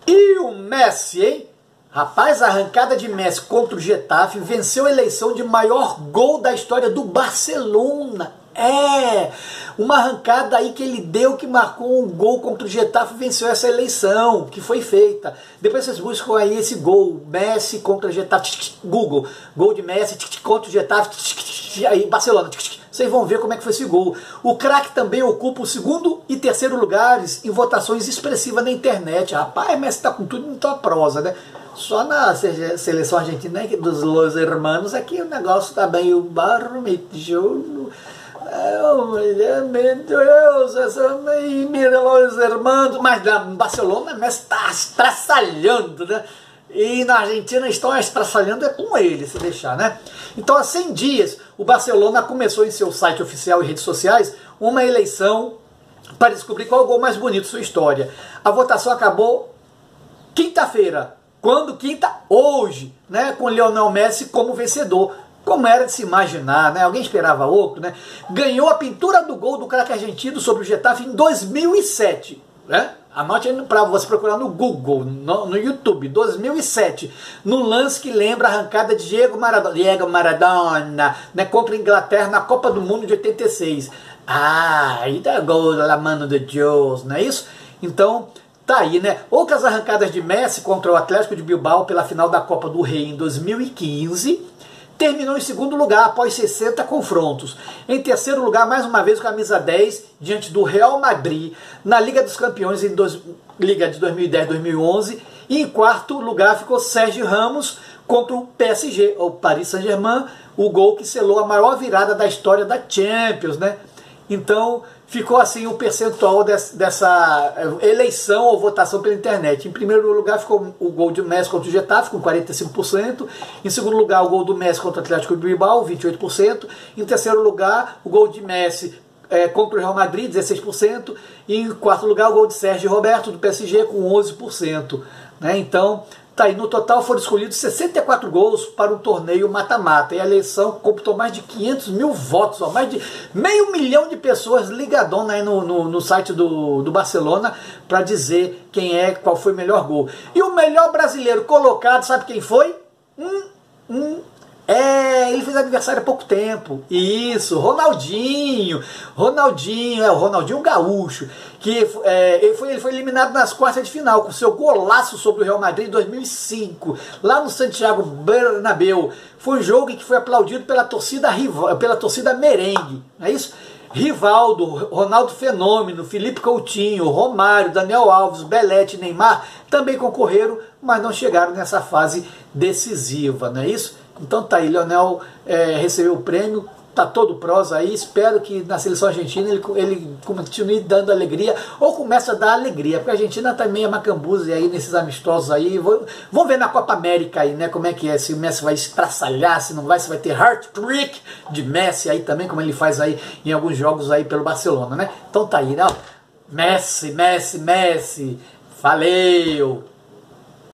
E o Messi, hein? Rapaz, a arrancada de Messi contra o Getafe venceu a eleição de maior gol da história do Barcelona. Uma arrancada aí que ele deu, que marcou um gol contra o Getafe, venceu essa eleição que foi feita. Depois vocês buscam aí esse gol, Messi contra o Getafe, Google, gol de Messi contra o Getafe, aí Barcelona. Vocês vão ver como é que foi esse gol. O craque também ocupa o segundo e terceiro lugares em votações expressivas na internet. Rapaz, Messi tá com tudo em tua prosa, né? Só na seleção argentina dos Los Hermanos é que o negócio tá bem. O Barmejolo. Meu Deus, Los Hermanos. Mas na Barcelona, Messi tá estraçalhando, né? E na Argentina estão estraçalhando é com ele, se deixar, né? Então, há 100 dias, o Barcelona começou em seu site oficial e redes sociais uma eleição para descobrir qual é o gol mais bonito de sua história. A votação acabou quinta-feira. Quando? Quinta? Hoje, né? Com Lionel Messi como vencedor. Como era de se imaginar, né? Alguém esperava outro, né? Ganhou a pintura do gol do craque argentino sobre o Getafe em 2007, né? Anote aí para você procurar no Google, no YouTube, 2007, no lance que lembra a arrancada de Diego Maradona, né, contra a Inglaterra na Copa do Mundo de 86. Aí dá gol da mano de Deus, não é isso? Então, tá aí, né? Outras arrancadas de Messi contra o Atlético de Bilbao pela final da Copa do Rei em 2015... terminou em segundo lugar após 60 confrontos. Em terceiro lugar, mais uma vez, camisa 10, diante do Real Madrid, na Liga dos Campeões, Liga de 2010-2011. E em quarto lugar ficou Sérgio Ramos contra o PSG, o Paris Saint-Germain, o gol que selou a maior virada da história da Champions, né? Então, ficou assim o percentual dessa eleição ou votação pela internet. Em primeiro lugar ficou o gol de Messi contra o Getafe, com 45%. Em segundo lugar, o gol do Messi contra o Atlético de Bilbao, 28%. Em terceiro lugar, o gol de Messi contra o Real Madrid, 16%. E em quarto lugar, o gol de Sérgio Roberto, do PSG, com 11%. Né? Então, tá aí, no total foram escolhidos 64 gols para um torneio mata-mata. E a eleição computou mais de 500 mil votos, ó, mais de 500 mil de pessoas ligadona aí no site do Barcelona para dizer qual foi o melhor gol. E o melhor brasileiro colocado, sabe quem foi? Ele fez aniversário há pouco tempo. Isso, Ronaldinho, o Ronaldinho Gaúcho, que ele foi eliminado nas quartas de final com seu golaço sobre o Real Madrid em 2005, lá no Santiago Bernabéu. Foi um jogo que foi aplaudido pela torcida merengue, não é isso? Rivaldo, Ronaldo Fenômeno, Felipe Coutinho, Romário, Daniel Alves, Belete, Neymar também concorreram, mas não chegaram nessa fase decisiva, não é isso? Então tá aí, Lionel recebeu o prêmio, tá todo prós aí, espero que na seleção argentina ele continue dando alegria, ou comece a dar alegria, porque a Argentina tá meio macambuza aí nesses amistosos aí. Vamos ver na Copa América aí, né, como é que é, se o Messi vai estraçalhar, se não vai, se vai ter hat-trick de Messi aí também, como ele faz aí em alguns jogos aí pelo Barcelona, né? Então tá aí, né? Messi, valeu!